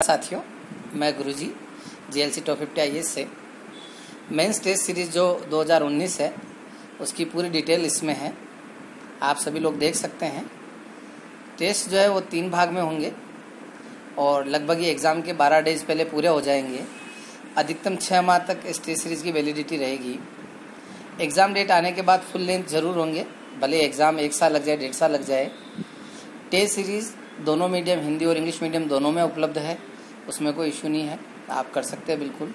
साथियों, मैं Guruji GLC top 50 IAS से मेंस टेस्ट सीरीज़ जो 2019 है उसकी पूरी डिटेल इसमें है। आप सभी लोग देख सकते हैं। टेस्ट जो है वो 3 भाग में होंगे और लगभग ये एग्ज़ाम के 12 डेज पहले पूरे हो जाएंगे। अधिकतम 6 माह तक इस टेस्ट सीरीज़ की वैलिडिटी रहेगी। एग्ज़ाम डेट आने के बाद फुल लेंथ ज़रूर होंगे, भले एग्ज़ाम 1 साल लग जाए, 1.5 साल लग जाए। टेस्ट सीरीज़ दोनों मीडियम, हिंदी और इंग्लिश मीडियम दोनों में उपलब्ध है, उसमें कोई इशू नहीं है, आप कर सकते हैं बिल्कुल।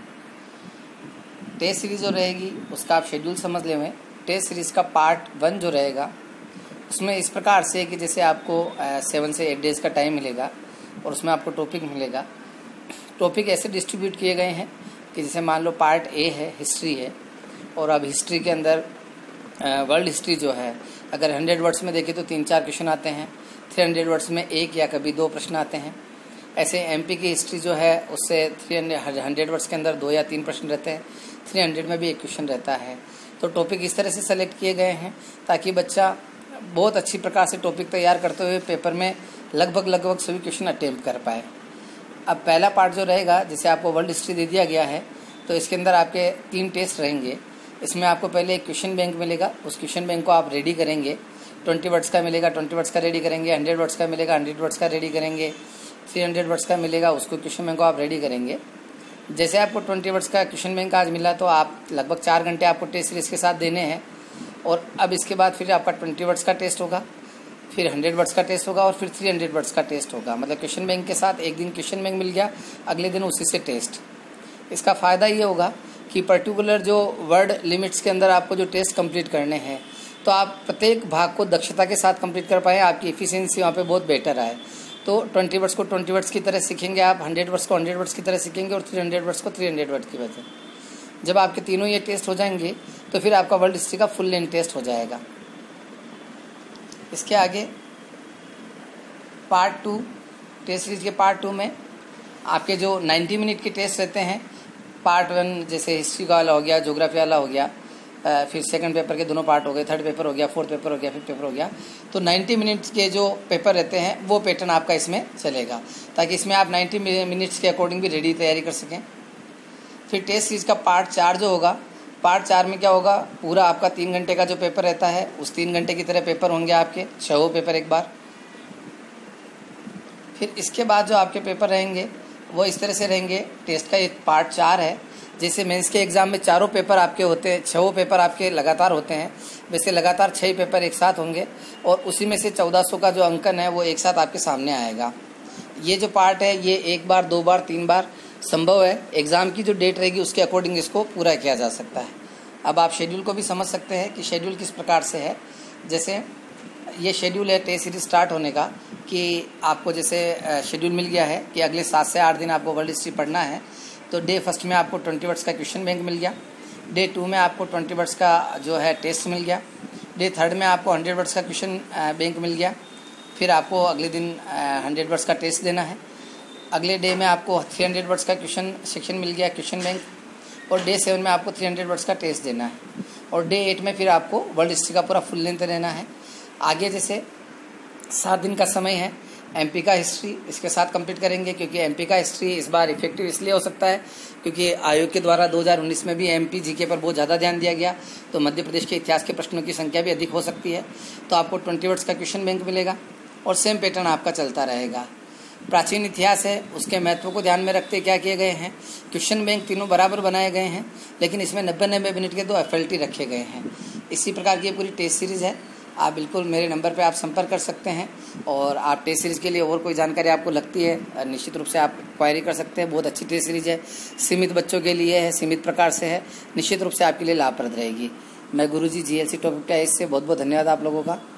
टेस्ट सीरीज़ जो रहेगी उसका आप शेड्यूल समझ लें। टेस्ट सीरीज़ का पार्ट 1 जो रहेगा उसमें इस प्रकार से है कि जैसे आपको 7 से 8 डेज़ का टाइम मिलेगा और उसमें आपको टॉपिक मिलेगा। टॉपिक ऐसे डिस्ट्रीब्यूट किए गए हैं कि जैसे मान लो पार्ट A है, हिस्ट्री है, और अब हिस्ट्री के अंदर वर्ल्ड हिस्ट्री जो है, अगर 100 वर्ड्स में देखें तो 3-4 क्वेश्चन आते हैं, 300 वर्ड्स में 1 या कभी 2 प्रश्न आते हैं। ऐसे MP की हिस्ट्री जो है उससे 100 वर्ड्स के अंदर 2 या 3 प्रश्न रहते हैं, 300 में भी 1 क्वेश्चन रहता है। तो टॉपिक इस तरह से सेलेक्ट किए गए हैं ताकि बच्चा बहुत अच्छी प्रकार से टॉपिक तैयार करते हुए पेपर में लगभग सभी क्वेश्चन अटेम्प्ट कर पाए। अब पहला पार्ट जो रहेगा, जैसे आपको वर्ल्ड हिस्ट्री दे दिया गया है तो इसके अंदर आपके 3 टेस्ट रहेंगे। इसमें आपको पहले एक क्वेश्चन बैंक मिलेगा, उस क्वेश्चन बैंक को आप रेडी करेंगे। 20 वर्ड्स का मिलेगा, 20 वर्ड्स का रेडी करेंगे। 100 वर्ड्स का मिलेगा, 100 वर्ड्स का रेडी करेंगे। 300 वर्ड्स का मिलेगा, उसको क्वेश्चन बैंक को आप रेडी करेंगे। जैसे आपको 20 वर्ड्स का क्वेश्चन बैंक आज मिला तो आप लगभग 4 घंटे आपको टेस्ट सीरीज़ के साथ देने हैं। और अब इसके बाद फिर आपका 20 वर्ड्स का टेस्ट होगा, फिर 100 वर्ड्स का टेस्ट होगा और फिर 300 वर्ड्स का टेस्ट होगा। मतलब क्वेश्चन बैंक के साथ एक दिन क्वेश्चन बैंक मिल गया, अगले दिन उसी से टेस्ट। इसका फ़ायदा ये होगा कि पर्टिकुलर जो वर्ड लिमिट्स के अंदर आपको जो टेस्ट कंप्लीट करने हैं तो आप प्रत्येक भाग को दक्षता के साथ कंप्लीट कर पाएँ, आपकी एफिशिएंसी वहाँ पे बहुत बेटर आए। तो 20 वर्ड्स को 20 वर्ड्स की तरह सीखेंगे आप, 100 वर्ड्स को 100 वर्ड्स की तरह सीखेंगे और 300 वर्ड्स को 300 वर्ड्स की वजह। जब आपके तीनों ये टेस्ट हो जाएंगे तो फिर आपका वर्ल्ड हिस्ट्री का फुल लेंथ टेस्ट हो जाएगा। इसके आगे पार्ट 2, टेस्ट सीरीज के पार्ट 2 में आपके जो 90 मिनट के टेस्ट रहते हैं। पार्ट 1 जैसे हिस्ट्री का वाला हो गया, ज्योग्राफी वाला हो गया, फिर सेकंड पेपर के दोनों पार्ट हो गए, थर्ड पेपर हो गया, फोर्थ पेपर हो गया, फिफ्थ पेपर हो गया। तो 90 मिनट्स के जो पेपर रहते हैं वो पैटर्न आपका इसमें चलेगा ताकि इसमें आप 90 मिनट्स के अकॉर्डिंग भी रेडी तैयारी कर सकें। फिर टेस्ट सीरीज का पार्ट 4 जो होगा, पार्ट 4 में क्या होगा, पूरा आपका 3 घंटे का जो पेपर रहता है उस 3 घंटे की तरह पेपर होंगे आपके 6 पेपर एक बार। फिर इसके बाद जो आपके पेपर रहेंगे वो इस तरह से रहेंगे। टेस्ट का एक पार्ट 4 है, जैसे मेंस के एग्ज़ाम में 4 पेपर आपके होते हैं, 6 पेपर आपके लगातार होते हैं, वैसे लगातार 6 पेपर एक साथ होंगे और उसी में से 1400 का जो अंकन है वो एक साथ आपके सामने आएगा। ये जो पार्ट है ये 1 बार, 2 बार, 3 बार संभव है। एग्ज़ाम की जो डेट रहेगी उसके अकॉर्डिंग इसको पूरा किया जा सकता है। अब आप शेड्यूल को भी समझ सकते हैं कि शेड्यूल किस प्रकार से है। जैसे ये शेड्यूल है टेस्ट सीरीज स्टार्ट होने का कि आपको जैसे शेड्यूल मिल गया है कि अगले 7 से 8 दिन आपको वर्ल्ड हिस्ट्री पढ़ना है। तो डे फर्स्ट में आपको 20 वर्ड्स का क्वेश्चन बैंक मिल गया, डे 2 में आपको 20 वर्ड्स का जो है टेस्ट मिल गया, डे 3 में आपको 100 वर्ड्स का क्वेश्चन बैंक मिल गया। फिर आपको अगले दिन 100 वर्ड्स का टेस्ट देना है। अगले डे में आपको 300 वर्ड्स का क्वेश्चन सेक्शन मिल गया, क्वेश्चन बैंक, और डे 7 में आपको 300 वर्ड्स का टेस्ट देना है। और डे 8 में फिर आपको वर्ल्ड हिस्ट्री का पूरा फुल लेंथ लेना है। आगे जैसे 7 दिन का समय है, MP का हिस्ट्री इसके साथ कंप्लीट करेंगे क्योंकि MP का हिस्ट्री इस बार इफेक्टिव इसलिए हो सकता है क्योंकि आयोग के द्वारा 2019 में भी MP GK पर बहुत ज़्यादा ध्यान दिया गया, तो मध्य प्रदेश के इतिहास के प्रश्नों की संख्या भी अधिक हो सकती है। तो आपको 20 वर्ड्स का क्वेश्चन बैंक मिलेगा और सेम पैटर्न आपका चलता रहेगा। प्राचीन इतिहास है, उसके महत्व को ध्यान में रखते क्या किए गए हैं, क्वेश्चन बैंक तीनों बराबर बनाए गए हैं, लेकिन इसमें 90 मिनट के 2 FLT रखे गए हैं। इसी प्रकार की ये पूरी टेस्ट सीरीज़ है। आप बिल्कुल मेरे नंबर पे आप संपर्क कर सकते हैं और आप टेस्ट सीरीज़ के लिए और कोई जानकारी आपको लगती है निश्चित रूप से आप क्वायरी कर सकते हैं। बहुत अच्छी टेस्ट सीरीज़ है, सीमित बच्चों के लिए है, सीमित प्रकार से है, निश्चित रूप से आपके लिए लाभप्रद रहेगी। मैं गुरुजी GLC टॉप 50 IAS से बहुत बहुत धन्यवाद आप लोगों का।